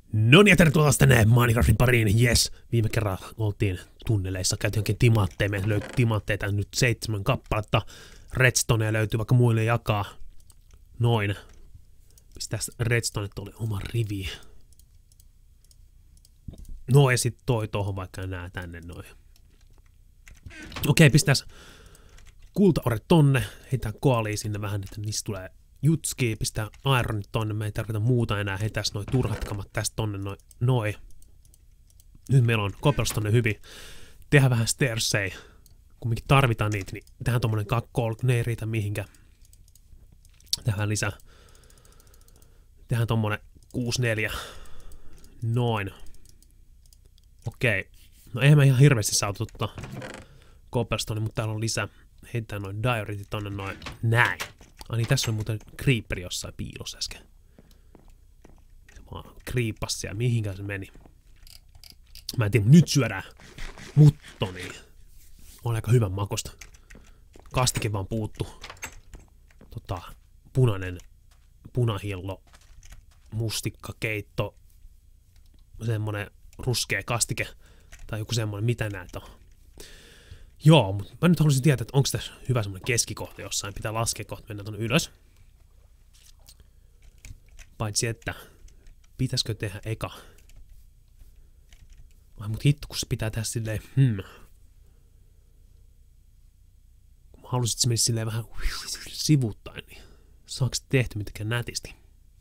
No niin, ja tervetuloa tänne Minecraftin pariin. Jes, viime kerralla oltiin tunneleissa, käytiin jonkin timantteja. Meillä löytyi timantteita nyt 7 kappaletta. Redstoneja löytyy vaikka muille jakaa. Noin. Pistäis redstone oli oma rivi. No ja sit toi tohon vaikka nää tänne noin. Okei, pistäis kultaoret tonne. Heitään koaliin sinne vähän, että niistä tulee jutski. Pistää ironit tonne. Me ei tarvita muuta enää. Heitäis noi turhat kamat tästä tonne noin. Nyt meillä on cobblestone hyvin. Tehdään vähän stairsei. Kumminkin tarvitaan niitä, niin tehdään tommonen kakkolt. Ne ei riitä mihinkään. Tehdään lisää. Tehdään tommonen 6-4. Noin. Okei. No eihän mä ihan hirveästi saa cobblestone, mutta täällä on lisää. Heitetään noin dioritit tonne noin. Näin. Ai niin, tässä on muuten creeperi jossain piilossa äsken. Se vaan kriippasi siellä. Mihinkään se meni? Mä en tiedä, nyt syödään muttoni. On aika hyvän makosta. Kastike vaan puuttu. Punainen punahillo. Mustikkakeitto. Semmonen ruskea kastike. Tai joku semmonen, mitä näitä on. Joo, mutta mä nyt haluaisin tietää, että onko tässä hyvä semmonen keskikohta jossain. Pitää laskea kohta, mennä tonne ylös. Paitsi että, pitäisikö tehdä eka? Ai mut hitto, kun se pitää tehdä silleen, Kun mä haluaisin, että se menisi silleen vähän sivuttain, niin saako se tehty mitenkään nätisti?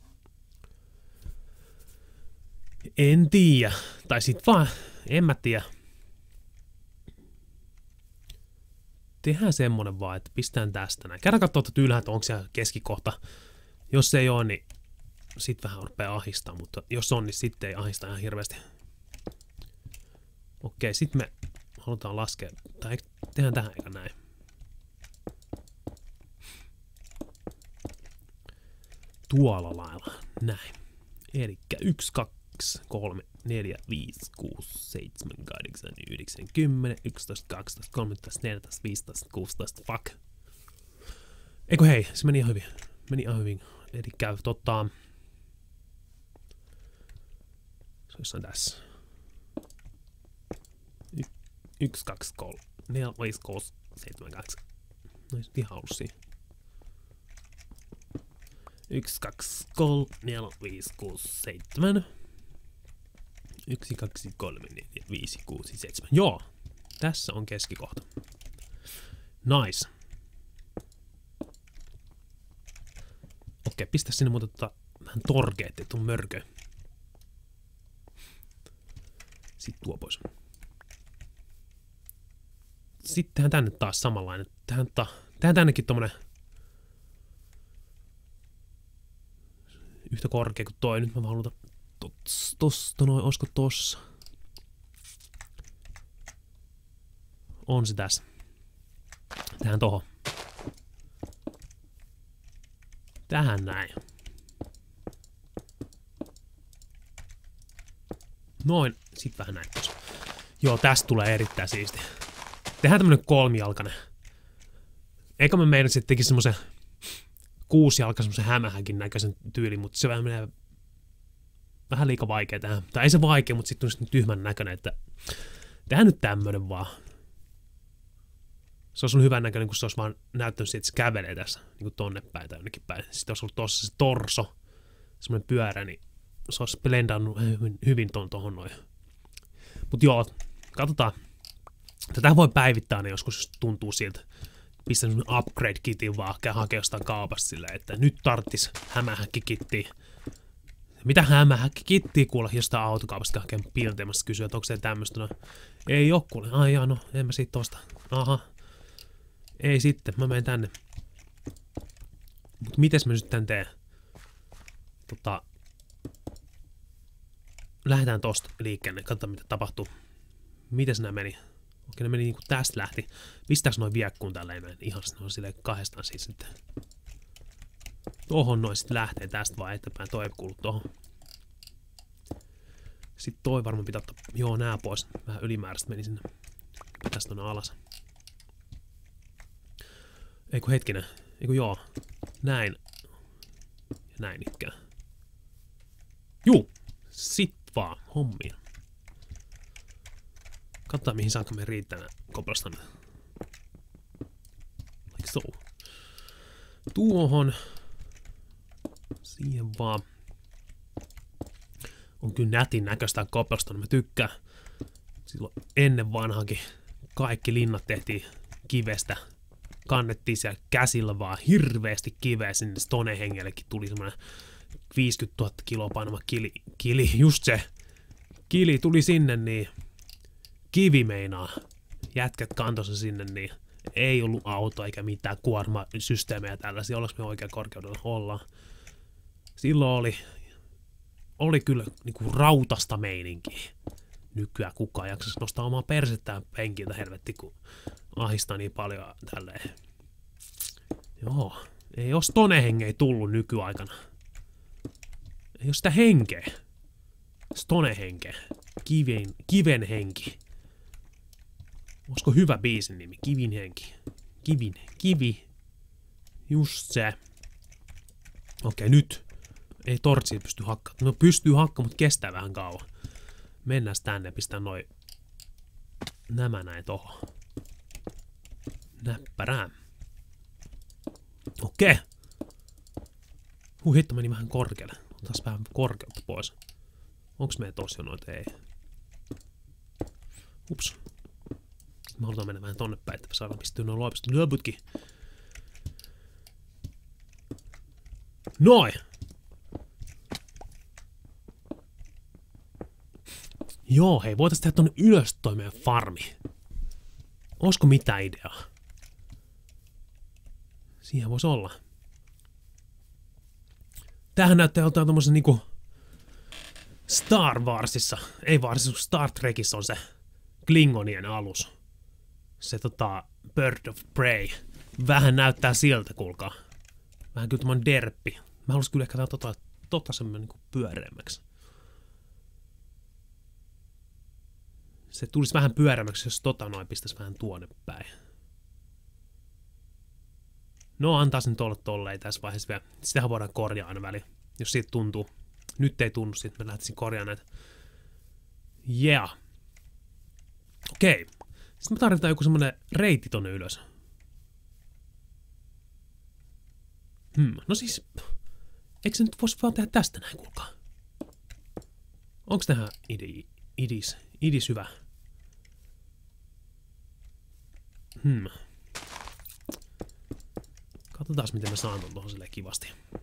En tiedä. Tai sit vaan, en mä tiedä. Tehdään semmonen vaan, että pistään tästä näin. Käydään kattoo tuota ylhäältä, onko siellä keskikohta. Jos ei oo, niin sit vähän rupeaa ahistaa, mutta jos on, niin sitten ei ahista ihan hirveästi. Okei, sit me halutaan laskea, tai tehdään tähän eikä näin. Tuolla lailla, näin. Elikkä 1, 2, 3, 4, 5, 6, 7, 8, 9, 10, 11, 12, 13, 14, 15, 16, fuck. Eiku hei, se meni ihan hyvin. Meni ihan hyvin. Elikkä se on jossain tässä. 1, 2, 3, 4, 5, 6, 7, 8. No ei se ihan ollut siinä. 1, 2, 3, 4, 5, 6, 7. 1, 2, 3, 4, 5, 6, 7. Joo, tässä on keskikohta. Nice. Okei, pistä sinne muuta vähän torkeet, et on mörkö. Sitten tuo pois. Sitten tehdään tänne taas samanlainen. Tehdään tännekin tommonen yhtä korkea kuin toi. Nyt mä vaan haluan tosta noin, olisiko tossa? On se tässä. Tähän tohon. Tähän näin. Noin, sit vähän näin pois. Joo, tästä tulee erittäin siisti. Tehdään tämmönen kolmijalkainen. Eikä mä meinasin, että tekis semmosen 6-jalka semmosen hämähänkin näköisen tyylin, mutta se vähän menee vähän liikaa vaikea tähän. Tai ei se vaikea, mutta sitten on sitten tyhmän näköinen, että tehdään nyt tämmönen vaan. Se olisi ollut hyvän näköinen, kun se olisi vaan näyttänyt siitä, että se kävelee tässä niin kuin tonne päin tai jonnekin päin. Sitten olisi ollut tossa se torso, semmonen pyörä, niin se olisi blendannut hyvin tohon noin. Mut joo, katsotaan. Tätä voi päivittää ne joskus, jos tuntuu siltä. Pistä semmonen upgrade-kitin vaan, hakea jostain kaupasta silleen, että nyt tarttis hämähäkkikittiä. Mitä hämähäkkikittiä kuule jostain autokaupasta hakee piilteemassa kysyä, että onko se tämmöstä. No, ei oo kuule. Ai jaa, no en mä siitä tosta. Aha. Ei sitten, mä menen tänne. Mut mites mä nyt tän teen? Lähdetään tosta liikkeelle, katsotaan mitä tapahtuu. Mites nää meni? Okei, ne meni niinku tästä lähti. Pistääks noin viekkuun tälleen näin? Ihan ne on silleen kahdestaan siis sitten. Tohon noin sit lähtee tästä vaan eteenpäin. Toi ei kuulu tohon. Sitten toi varmaan pitää ottaa. Joo, nää pois. Vähän ylimääräistä meni sinne. Pitäis tonne alas. Eiku hetkinen. Eiku joo. Näin. Ja näin ikään. Juu. Sitten vaan hommiin. Katsotaan mihin saakka me riittää koplasta. Like so. Tuohon. Siihen vaan. On kyllä nätin näköistä cobblestone. Mä tykkään. Silloin ennen vanhankin kaikki linnat tehtiin kivestä. Kannettiin siellä käsillä vaan hirveästi kiveä. Sinne Stonehengellekin tuli semmonen 50 000 kiloa painava kili. Just se. Kili tuli sinne, niin kivi meinaa. Jätkät kantossa sinne, niin ei ollut auto eikä mitään kuormasysteemejä tällaisia. Ollaanko me oikein korkeudella? Ollaan. Silloin oli kyllä niinku rautasta meininkiä. Nykyään kukaan jaksaisi nostaa omaa persettään penkiltä helvetti, kun ahistaa niin paljon tälleen. Joo, ei oo Stonehengeä tullut nykyaikana. Ei oo sitä henkeä. Stonehenkeä. Kiven henki. Olisiko hyvä biisin nimi? Kivin henki. Kivi. Just se. Okei, nyt. Ei tortsia pysty hakkaamaan. No pystyy hakkaamaan, mutta kestää vähän kauan. Mennään tänne, pistää nämä näin tohon. Näppärään. Okei. Hitto meni vähän korkealle. Otas vähän korkeutta pois. Onks meillä tossa jo noita? Ei. Ups. Me halutaan mennä vähän tonne päin, että saadaan pistyä noin löpytkin. Noin! Joo, hei, voitais tehdä tonne ylös toi meidän farmi. Olisiko mitään ideaa? Siihen voisi olla. Tämähän näyttää jotain tommosen niinku Star Warsissa. Ei Warsissa, Star Trekissa on se Klingonien alus. Se Bird of Prey. Vähän näyttää siltä, kuulkaa. Vähän kyllä tommonen derppi. Mä haluaisin kyllä ehkä vähän semmoinen niinku pyöreämmäksi. Se tulisi vähän pyöreämmäksi, jos noin pistäisi vähän tuonne päin. No, antaa sen olla tolleen tässä vaiheessa vielä. Sitähän voidaan korjaa aina väliin, jos siitä tuntuu. Nyt ei tunnu, sitten mä lähtisin korjaamaan näitä. Yeah. Okei. Sitten me tarvitaan joku semmonen reitti tonne ylös. No siis, eikö se nyt voisi vaan tehdä tästä näin, kuulkaa? Onks tähän idis hyvä? Katsotaan miten mä saan ton tuohon silleen kivasti.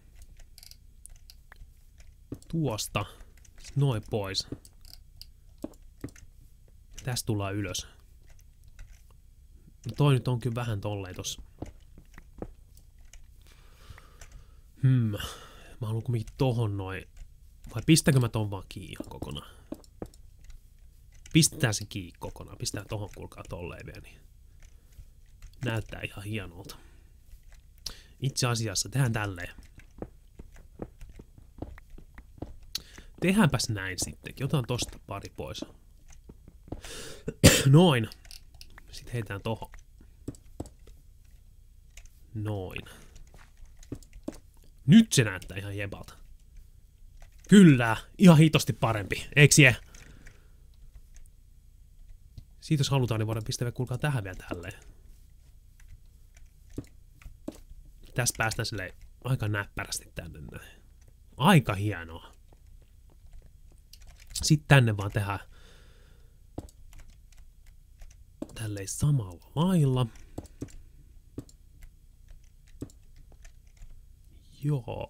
Tuosta. Noin pois. Tästä tullaan ylös. Toi nyt on kyllä vähän tolleen tossa. Mä haluan kumminkin tohon noin. Vai pistäkö mä ton vaan kiinni kokonaan? Pistetään se kiinni kokonaan. Pistetään tohon kuulkaa tolleen vielä. Niin näyttää ihan hienolta. Itse asiassa tehdään tälleen. Tehdäänpäs näin sittenkin. Otan tosta pari pois. Noin. Sitten heitetään tohon. Noin. Nyt se näyttää ihan jebalta. Kyllä, ihan hitosti parempi. Eiks je? Siitä jos halutaan, niin voidaan pistää kuulkaa tähän vielä tälleen. Tässä päästään silleen aika näppärästi tänne näin. Aika hienoa. Sitten tänne vaan tehdään tälleen samalla lailla. Joo.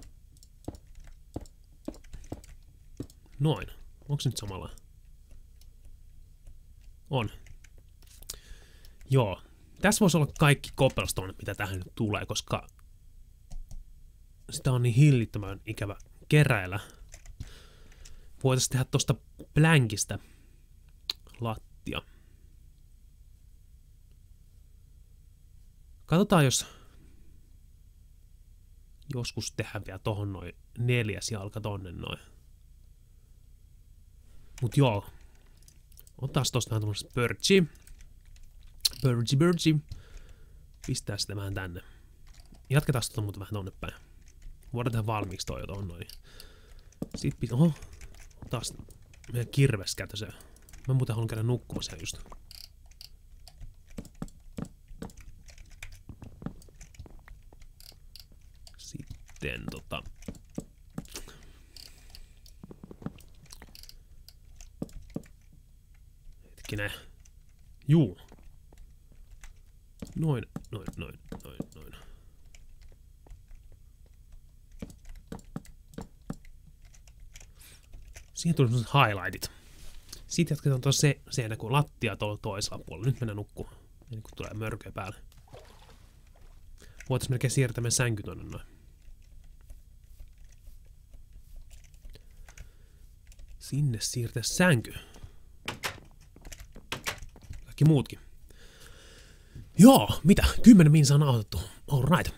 Noin. Onko se nyt samalla? On. Joo. Tässä voisi olla kaikki cobblestone, mitä tähän nyt tulee, koska sitä on niin hillittömän ikävä keräillä. Voitaisiin tehdä tosta plankista lattia. Katsotaan, jos joskus tehdään vielä tohon noin 4. jalka tonne noin. Mut joo. Otas tosta vähän tommosesta Birdie. Pistää sitä vähän tänne. Jatketaan tota muuta vähän tonne päin. Voidaan tehdä valmiiksi toi jo tohon noin. Sitten oho. taas meidän kirveskätä se. Mä muuten haluan käydä nukkumassa just. Sitten hetkinen. Juu. Noin. Siihen tuli sellaiset highlightit. Sitten jatketaan tuossa se kun lattia tuolla toisella puolella. Nyt mennään nukkumaan. Ennen kuin tulee mörköä päälle. Voitaisiin melkein siirtää meidän sänky tonne noin. Sinne siirtää sänky. Kaikki muutkin. Joo, mitä? 10 minsaa on autettu. Alright.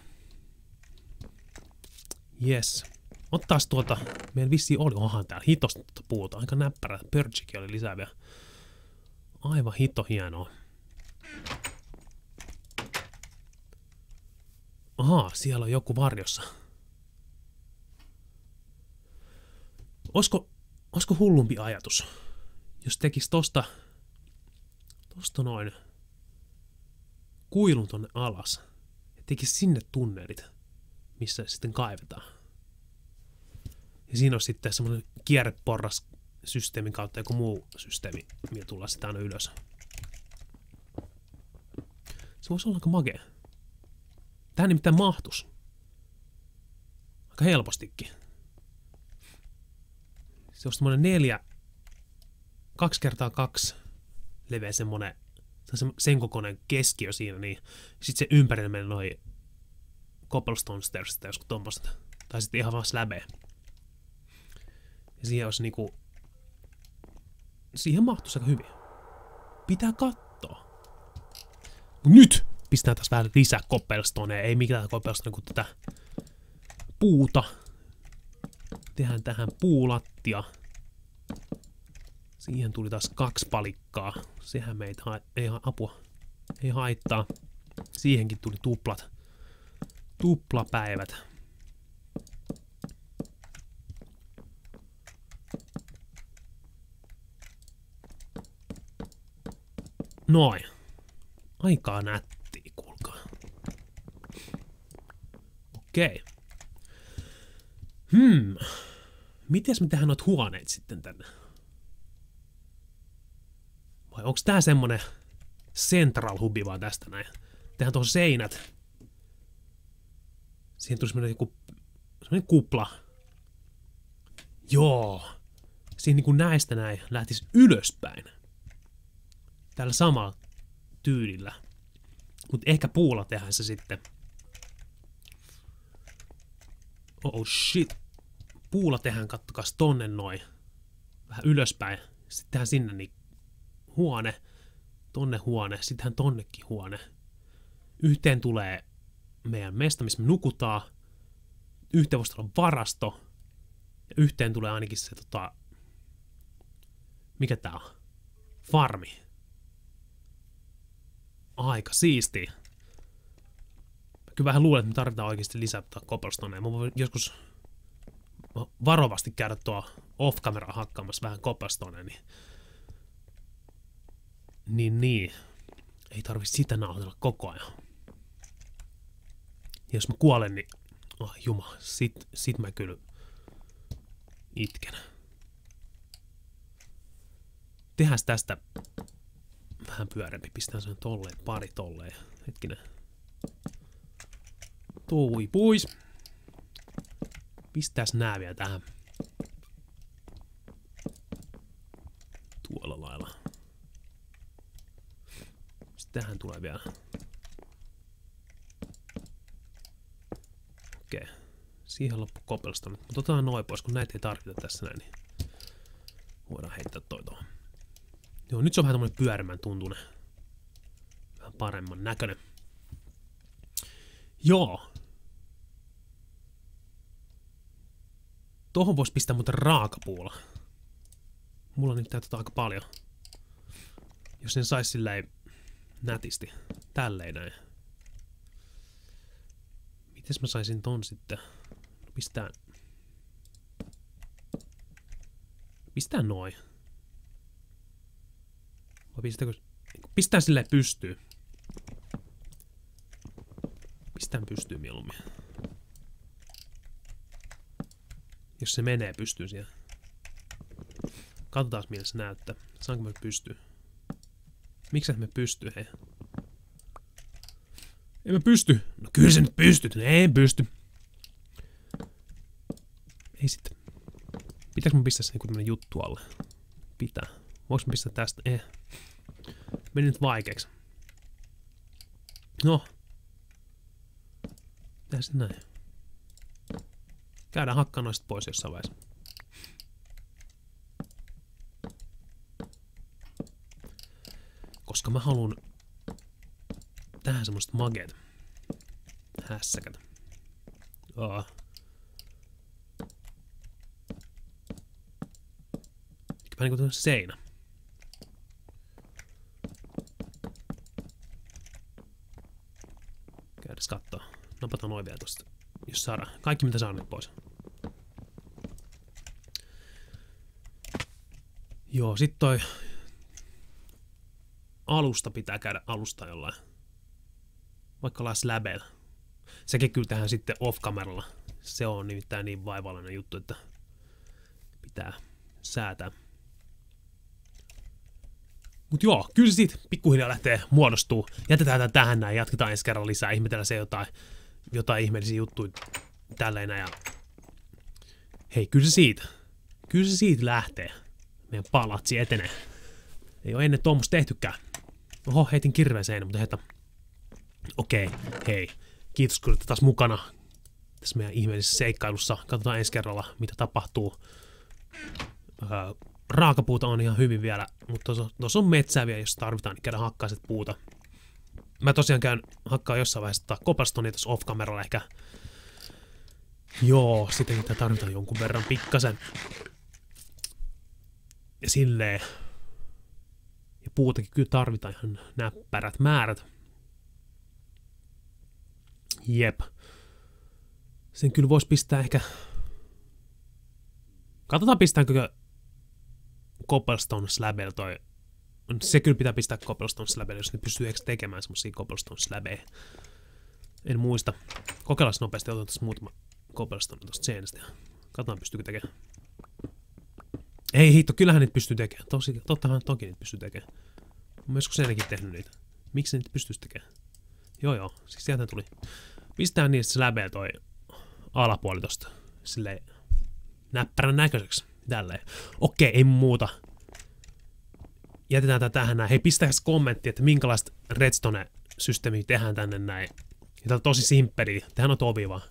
Yes. Ottaas meidän vissiin onhan täällä hitosta puuta. Aika näppärä. Purgekin oli lisää vielä. Aivan hito hienoa. Ahaa, siellä on joku varjossa. Olisiko hullumpi ajatus, jos tekis tosta noin kuilun tonne alas ja tekis sinne tunnelit, missä sitten kaivetaan. Ja siinä on sitten semmoinen kierreporras systeemin kautta joku muu systeemi, millä tullaan sitten aina ylös. Se voisi olla aika makea. Tähän nimittäin mahtus. Aika helpostikin. Se on semmoinen 2x2 leveä semmonen, sen kokoinen keskiö siinä, niin sit se ympärillä menee noin cobblestone stairs tai joskus tommoista. Tai sitten ihan vaan släbeä. Ja siihen olisi niinku, siihen mahtuisi aika hyvin. Pitää katsoa. Mut nyt pistää taas vähän lisää cobblestonea, ei mitään cobblestonea kuin tätä puuta. Tehdään tähän puulattia. Siihen tuli taas 2 palikkaa. Sehän meitä ei haittaa. Siihenkin tuli tuplapäivät. Noin. Aikaa nättiä, kuulkaa. Okei. Mites me tehdään noit huoneet sitten tänne? Vai onks tää semmonen central hubi vaan tästä näin? Tehdään tuohon seinät. Siihen tulisi semmonen kupla. Joo. Siinä niinku näistä näin lähtis ylöspäin. Tällä samalla tyylillä. Mut ehkä puulla tehdään se sitten. Oh shit. Puulla tehdään, kattokas tonne noin. Vähän ylöspäin. Sitten tehdään sinne niin huone. Tonne huone. Sittenhän tonnekin huone. Yhteen tulee meidän mesta, missä me nukutaan. Yhteen voisi olla varasto. Ja yhteen tulee ainakin se mikä tää on? Farmi. Aika siistiä. Kyllä vähän luulen, että me tarvitaan oikeasti lisää cobblestonea. Mä voin joskus varovasti käydä tuo off-camera hakkaamassa vähän cobblestonea, niin. Ei tarvi sitä nauhoitella koko ajan. Ja jos mä kuolen, niin juma, sit mä kyllä itken. Tehdään tästä vähän pyörempi. Pistetään sen tolleen, pari tolleen. Hetkinen. Tui pois. Pistääs nää vielä tähän. Tuolla lailla. Sitten tähän tulee vielä. Okei. Siihen loppu cobblestone. Mutta otetaan noin pois, kun näitä ei tarvita tässä näin. Niin voidaan heittää toi tuohon. Joo, nyt se on vähän tommonen pyörimän tuntunen. Vähän paremman näköinen. Joo. Tohon vois pistää muuten raakapuulla. Mulla on nyt tätä aika paljon. Jos sen sais silleen nätisti. Tälleen näin. Mites mä saisin ton sitten? Pistää noin. Vai pistääkö... Pistää silleen pystyyn. Pistään pystyyn mieluummin. Jos se menee pystyyn siellä. Katsotaan miltä se näyttää. Saanko me pystyyn? Miksi me pystyy, hei? Ei me pysty. No kyllä se nyt pystyt. Ei pysty. Ei sitten. Pitääkö mä pistää se niinku tämmönen juttu alle? Pitää. Voinko mä pistää tästä? Ei. Meni nyt vaikeaksi. No. Tehdään se näin. Käydään hakkaan noista pois jossain vaiheessa. Koska mä haluun tähän semmoista mageet. Hässäkät. Vähän niinku tämmönen seinä. Käydäs kattoo. Napataan noin vielä tosta. Jos saadaan. Kaikki mitä saa nyt pois. Joo, sit toi alusta pitää käydä alusta jollain. Vaikka ollaan slabella. Sekin kyllä tähän sitten off-kameralla. Se on nimittäin niin vaivallinen juttu, että pitää säätää. Mut joo, kyllä se siitä pikkuhiljaa lähtee muodostuu. Jätetään tää tähän näin, jatketaan ensi kerran lisää. Ihmetellään se jotain ihmeellisiä juttuja tälleen ja hei, kyllä se siitä lähtee. Meidän palatsi etenee. Ei ole ennen tuommoista tehtykään. Oho, heitin kirveen seinä, mutta heitä. Okei, hei. Kiitos kun olette taas mukana tässä meidän ihmeellisessä seikkailussa. Katsotaan ensi kerralla, mitä tapahtuu. Raakapuuta on ihan hyvin vielä, mutta tuossa on metsää vielä, jos tarvitaan, niin käydään hakkaa sit puuta. Mä tosiaan käyn hakkaa jossain vaiheessa cobblestoneja tuossa off-kameralla ehkä. Joo, sitten mitä tarvitaan jonkun verran pikkasen. Ja silleen. Ja puutakin kyllä tarvitaan ihan näppärät määrät. Jep. Sen kyllä voisi pistää ehkä... Katsotaan pistäänkö cobblestone slabella toi... Se kyllä pitää pistää cobblestone slabella, jos ne pystyy eikö tekemään semmosia cobblestone slabeja. En muista. Kokeillaan nopeasti, otetaan tässä muutama cobblestone tosta seinästä. Katsotaan pystyykö tekemään. Ei hitto, kyllähän niitä pystyy tekemään. Tottahan toki niitä pystyy tekemään. Mä joskus ennenkin tehnyt niitä. Miksi niitä pystyisi tekemään? Joo, siis sieltä tuli. Pistää niistä slabella toi alapuoli tosta. Silleen näppärän näköiseksi. Tälleen. Okei, ei muuta. Jätetään tätä tähän näin. Hei, pistäkäs kommentti, että minkälaista redstone-systeemiä tehdään tänne näin. Ja tää on tosi simppeliä. Tehän on ovi vaan.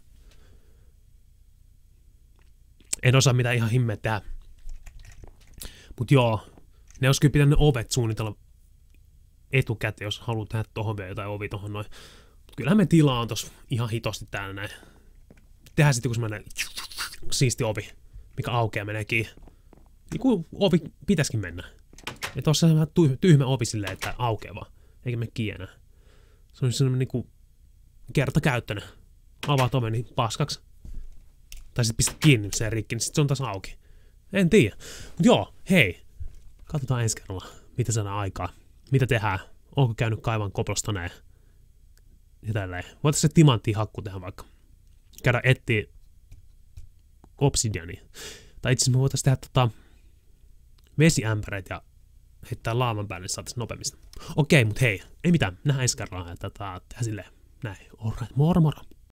En osaa mitään ihan himmeä tehdä. Mut joo, ne olisi kyllä pitänyt ovet suunnitella etukäteen, jos haluat tehdä tohon vielä jotain ovi tohon noin. Mut kyllähän me tilaa on tossa ihan hitosti täällä näin. Tehdään sitten kun semmoinen siisti ovi, mikä aukeaa menee kiinni. Niin kuin ovi pitäisikin mennä. Ja tossa on vähän tyhmä ovi silleen, että aukeaa vaan. Eikä mene kiinni enää. Se on semmoinen niinku kertakäyttöinen. Avaat oven niin paskaksi. Tai sit pistät kiinni se rikki, niin sit se on taas auki. En tiedä. Mut joo, hei. Katsotaan ensi kerralla, mitä saadaan aikaa. Mitä tehdään? Onko käynyt kaivan cobblestoneen? Ja tälleen. Voitaisiin se timanttia hakku tehdä vaikka. Käydä etsiä obsidiania. Tai itse asiassa me voitaisiin tehdä vesiämpäreitä ja heittää laavan päälle, niin saataisiin nopeammin. Okei, mut hei. Ei mitään. Nähdään ensi kerralla. Ja tehdään silleen. Näin. Alright. Moro moro.